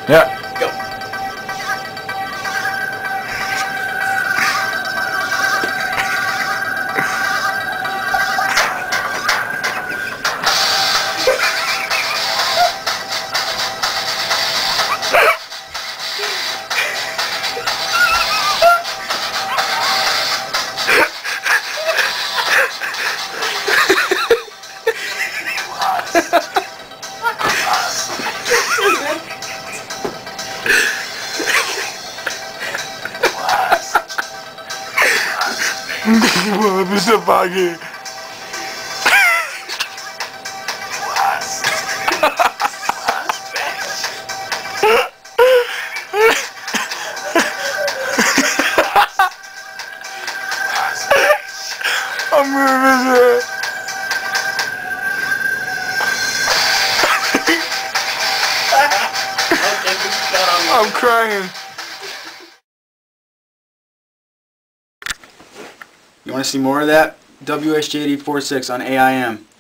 Yeah. Go. Bisa pagi. I'm nervous. I'm crying. You want to see more of that? WSJD46 on AIM.